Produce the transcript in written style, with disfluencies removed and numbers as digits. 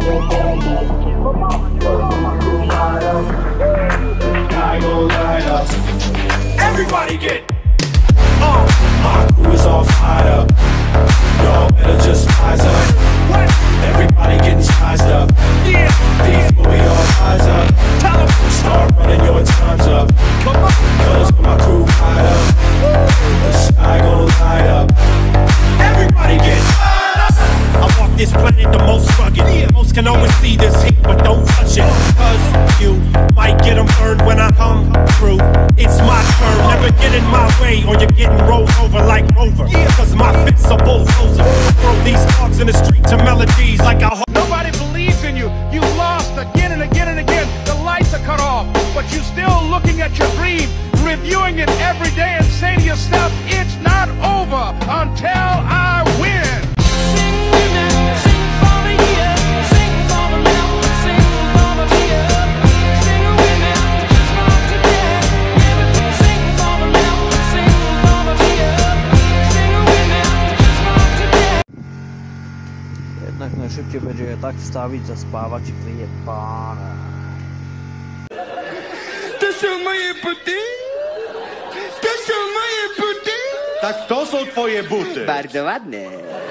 Sky gon' light up. Everybody get my crew is all fired up. Y'all better just rise up. Everybody getting sized up. Before we all rise up, start running, your time's up. Cause my crew light up. The sky gon' light up. Everybody get fired up. I walk this planet the most rugged. Most can always see this heat, but don't touch it. Cause you might get them burned when I come through. It's my turn, never get in my way, or you're getting rolled over like Rover. Cause my fits are bulldozer. Throw these dogs in the street to melodies like a Nobody believes in you. You lost again and again and again. The lights are cut off, but you're still looking at your dream, reviewing it every day and saying to yourself, it's not over until I win. Jednak najszybciej będzie je tak wstawić, zaspawać i wyjebane. To są moje buty? To są moje buty? Tak, to są twoje buty. Bardzo ładne.